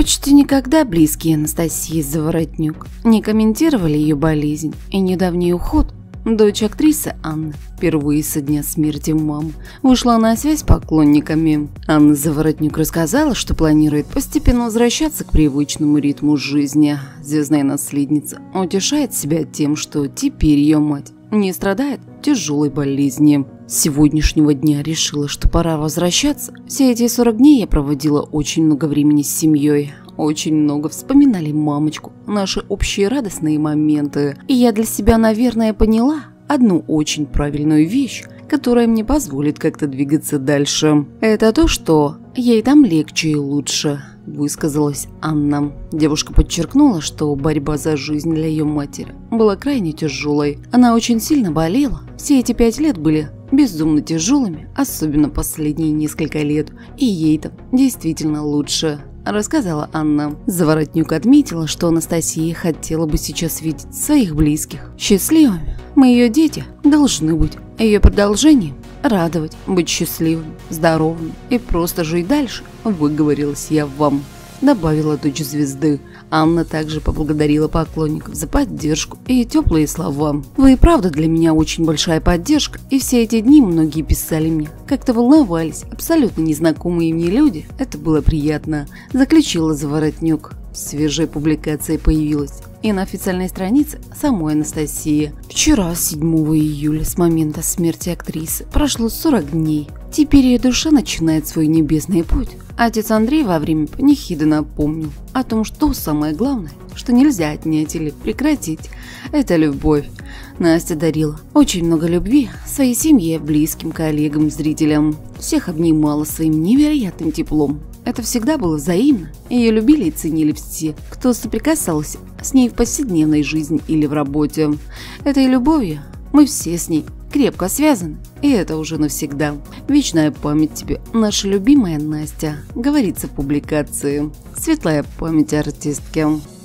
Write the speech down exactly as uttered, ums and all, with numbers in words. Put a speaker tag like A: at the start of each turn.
A: Почти никогда близкие Анастасии Заворотнюк не комментировали ее болезнь и недавний уход. Дочь актрисы Анны впервые со дня смерти мамы вышла на связь с поклонниками. Анна Заворотнюк рассказала, что планирует постепенно возвращаться к привычному ритму жизни. Звездная наследница утешает себя тем, что теперь ее мать не страдает тяжелой болезнью. С сегодняшнего дня решила, что пора возвращаться. Все эти сорок дней я проводила очень много времени с семьей. Очень много вспоминали мамочку, наши общие радостные моменты. И я для себя, наверное, поняла одну очень правильную вещь, которая мне позволит как-то двигаться дальше. Это то, что ей там легче и лучше, высказалась Анна. Девушка подчеркнула, что борьба за жизнь для ее матери была крайне тяжелой. Она очень сильно болела. Все эти пять лет были безумно тяжелыми, особенно последние несколько лет. И ей там действительно лучше, рассказала Анна. Заворотнюк отметила, что Анастасия хотела бы сейчас видеть своих близких счастливыми. Мы, ее дети, должны быть ее продолжением, радовать, быть счастливым, здоровым и просто жить дальше, выговорилась я вам, добавила дочь звезды. Анна также поблагодарила поклонников за поддержку и теплые слова. Вы и правда для меня очень большая поддержка, и все эти дни многие писали мне, как-то волновались, абсолютно незнакомые мне люди. Это было приятно, заключила Заворотнюк. Свежая публикация появилась и на официальной странице самой Анастасии. Вчера, седьмого июля, с момента смерти актрисы, прошло сорок дней. Теперь ее душа начинает свой небесный путь. Отец Андрей во время панихиды напомнил о том, что самое главное, что нельзя отнять или прекратить, это любовь. Настя дарила очень много любви своей семье, близким, коллегам, зрителям. Всех обнимала своим невероятным теплом. Это всегда было взаимно. Ее любили и ценили все, кто соприкасался с ней в повседневной жизни или в работе. Этой любовью мы все с ней крепко связаны, и это уже навсегда. Вечная память тебе, наша любимая Настя, говорится в публикации. Светлая память артистки.